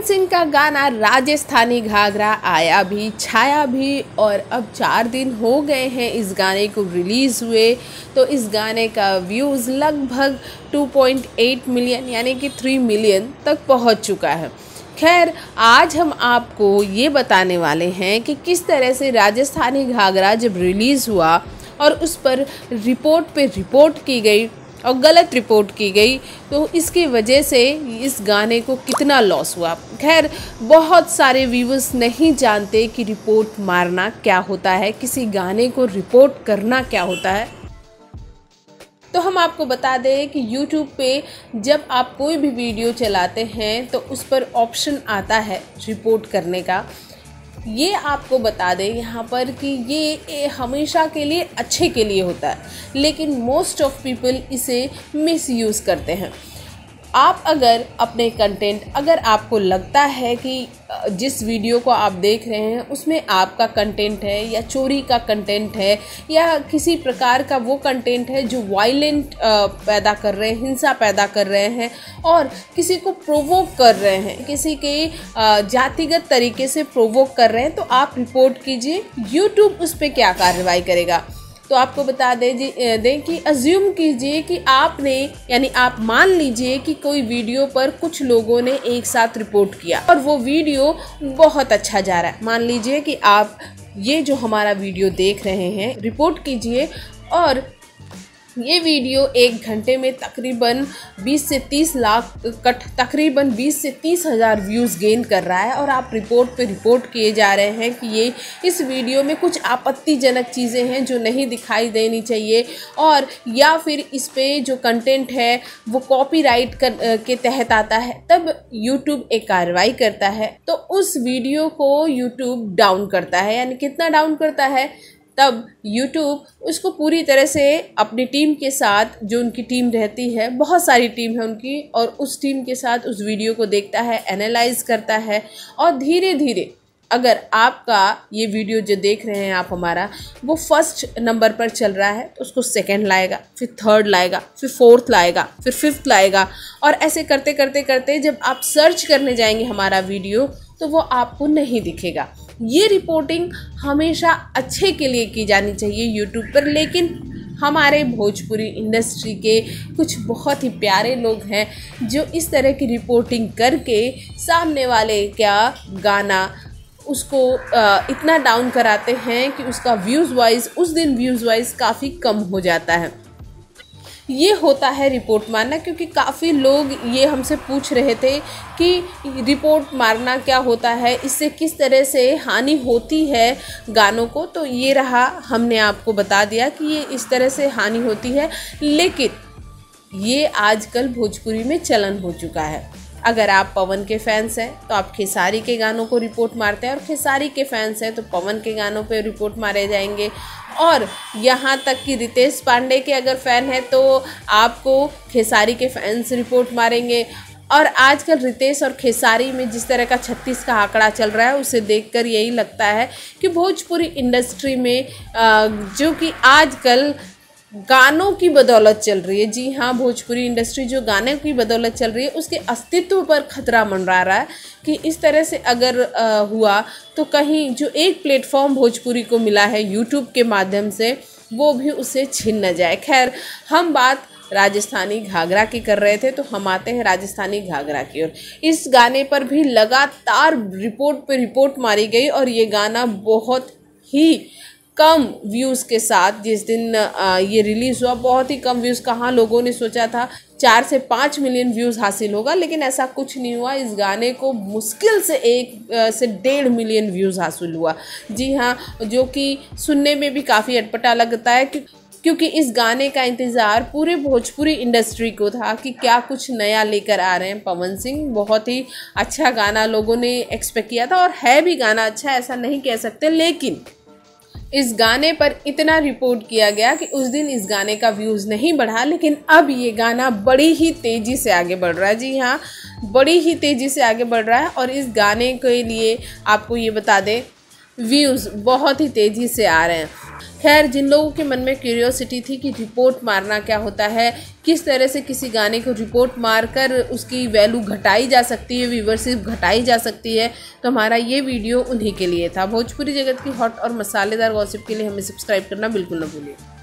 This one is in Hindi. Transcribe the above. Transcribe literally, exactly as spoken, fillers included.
सिंह का गाना राजस्थानी घाघरा आया भी, छाया भी, और अब चार दिन हो गए हैं इस गाने को रिलीज़ हुए। तो इस गाने का व्यूज़ लगभग टू पॉइंट एट मिलियन यानी कि थ्री मिलियन तक पहुंच चुका है। खैर, आज हम आपको ये बताने वाले हैं कि किस तरह से राजस्थानी घाघरा जब रिलीज़ हुआ और उस पर रिपोर्ट पे रिपोर्ट की गई और गलत रिपोर्ट की गई, तो इसकी वजह से इस गाने को कितना लॉस हुआ। खैर, बहुत सारे व्यूअर्स नहीं जानते कि रिपोर्ट मारना क्या होता है, किसी गाने को रिपोर्ट करना क्या होता है। तो हम आपको बता दें कि यूट्यूब पे जब आप कोई भी वीडियो चलाते हैं तो उस पर ऑप्शन आता है रिपोर्ट करने का। ये आपको बता दें यहाँ पर कि ये हमेशा के लिए अच्छे के लिए होता है, लेकिन मोस्ट ऑफ पीपल इसे मिसयूज़ करते हैं। आप अगर अपने कंटेंट, अगर आपको लगता है कि जिस वीडियो को आप देख रहे हैं उसमें आपका कंटेंट है या चोरी का कंटेंट है या किसी प्रकार का वो कंटेंट है जो वायलेंट पैदा कर रहे हैं, हिंसा पैदा कर रहे हैं और किसी को प्रोवोक कर रहे हैं, किसी के जातिगत तरीके से प्रोवोक कर रहे हैं, तो आप रिपोर्ट कीजिए। यूट्यूब उस पर क्या कार्रवाई करेगा? तो आपको बता दें दें कि अज्यूम कीजिए कि आपने यानी आप मान लीजिए कि कोई वीडियो पर कुछ लोगों ने एक साथ रिपोर्ट किया और वो वीडियो बहुत अच्छा जा रहा है। मान लीजिए कि आप ये जो हमारा वीडियो देख रहे हैं, रिपोर्ट कीजिए और ये वीडियो एक घंटे में तकरीबन बीस से तीस लाख कट तकरीबन बीस से तीस हज़ार व्यूज़ गेन कर रहा है और आप रिपोर्ट पे रिपोर्ट किए जा रहे हैं कि ये इस वीडियो में कुछ आपत्तिजनक चीज़ें हैं जो नहीं दिखाई देनी चाहिए, और या फिर इस पे जो कंटेंट है वो कॉपीराइट के तहत आता है, तब यूट्यूब एक कार्रवाई करता है। तो उस वीडियो को यूट्यूब डाउन करता है। यानी कितना डाउन करता है? तब यूट्यूब उसको पूरी तरह से अपनी टीम के साथ, जो उनकी टीम रहती है, बहुत सारी टीम है उनकी, और उस टीम के साथ उस वीडियो को देखता है, एनालाइज करता है, और धीरे धीरे अगर आपका ये वीडियो जो देख रहे हैं आप हमारा, वो फर्स्ट नंबर पर चल रहा है तो उसको सेकंड लाएगा, फिर थर्ड लाएगा, फिर फोर्थ लाएगा, फिर फिफ्थ लाएगा, और ऐसे करते करते करते जब आप सर्च करने जाएंगे हमारा वीडियो तो वो आपको नहीं दिखेगा। ये रिपोर्टिंग हमेशा अच्छे के लिए की जानी चाहिए यूट्यूब पर, लेकिन हमारे भोजपुरी इंडस्ट्री के कुछ बहुत ही प्यारे लोग हैं जो इस तरह की रिपोर्टिंग करके सामने वाले क्या गाना उसको इतना डाउन कराते हैं कि उसका व्यूज़ वाइज उस दिन व्यूज़ वाइज काफ़ी कम हो जाता है। ये होता है रिपोर्ट मारना, क्योंकि काफ़ी लोग ये हमसे पूछ रहे थे कि रिपोर्ट मारना क्या होता है, इससे किस तरह से हानि होती है गानों को। तो ये रहा, हमने आपको बता दिया कि ये इस तरह से हानि होती है, लेकिन ये आजकल भोजपुरी में चलन हो चुका है। अगर आप पवन के फैंस हैं तो आप खेसारी के गानों को रिपोर्ट मारते हैं, और खेसारी के फैंस हैं तो पवन के गानों पे रिपोर्ट मारे जाएंगे, और यहाँ तक कि रितेश पांडे के अगर फ़ैन है तो आपको खेसारी के फैंस रिपोर्ट मारेंगे। और आजकल रितेश और खेसारी में जिस तरह का छत्तीस का आंकड़ा चल रहा है, उसे देखकर यही लगता है कि भोजपुरी इंडस्ट्री में जो कि आजकल गानों की बदौलत चल रही है, जी हाँ, भोजपुरी इंडस्ट्री जो गाने की बदौलत चल रही है उसके अस्तित्व पर खतरा मंडरा रहा है कि इस तरह से अगर आ, हुआ तो कहीं जो एक प्लेटफॉर्म भोजपुरी को मिला है यूट्यूब के माध्यम से, वो भी उसे छीन न जाए। खैर, हम बात राजस्थानी घाघरा की कर रहे थे, तो हम आते हैं राजस्थानी घाघरा की ओर। इस गाने पर भी लगातार रिपोर्ट पे रिपोर्ट मारी गई और ये गाना बहुत ही कम व्यूज़ के साथ, जिस दिन ये रिलीज़ हुआ, बहुत ही कम व्यूज़। कहाँ लोगों ने सोचा था चार से पाँच मिलियन व्यूज़ हासिल होगा, लेकिन ऐसा कुछ नहीं हुआ। इस गाने को मुश्किल से एक से डेढ़ मिलियन व्यूज़ हासिल हुआ। जी हाँ, जो कि सुनने में भी काफ़ी अटपटा लगता है, क्योंकि इस गाने का इंतज़ार पूरे भोजपुरी इंडस्ट्री को था कि क्या कुछ नया लेकर आ रहे हैं पवन सिंह। बहुत ही अच्छा गाना लोगों ने एक्सपेक्ट किया था, और है भी गाना अच्छा, ऐसा नहीं कह सकते, लेकिन इस गाने पर इतना रिपोर्ट किया गया कि उस दिन इस गाने का व्यूज़ नहीं बढ़ा, लेकिन अब ये गाना बड़ी ही तेज़ी से आगे बढ़ रहा है। जी हाँ, बड़ी ही तेज़ी से आगे बढ़ रहा है। और इस गाने के लिए आपको ये बता दें, व्यूज़ बहुत ही तेज़ी से आ रहे हैं। खैर, जिन लोगों के मन में क्यूरियोसिटी थी कि रिपोर्ट मारना क्या होता है, किस तरह से किसी गाने को रिपोर्ट मारकर उसकी वैल्यू घटाई जा सकती है, व्यूवरशिप घटाई जा सकती है, तो हमारा ये वीडियो उन्हीं के लिए था। भोजपुरी जगत की हॉट और मसालेदार गॉसिप के लिए हमें सब्सक्राइब करना बिल्कुल ना भूलिए।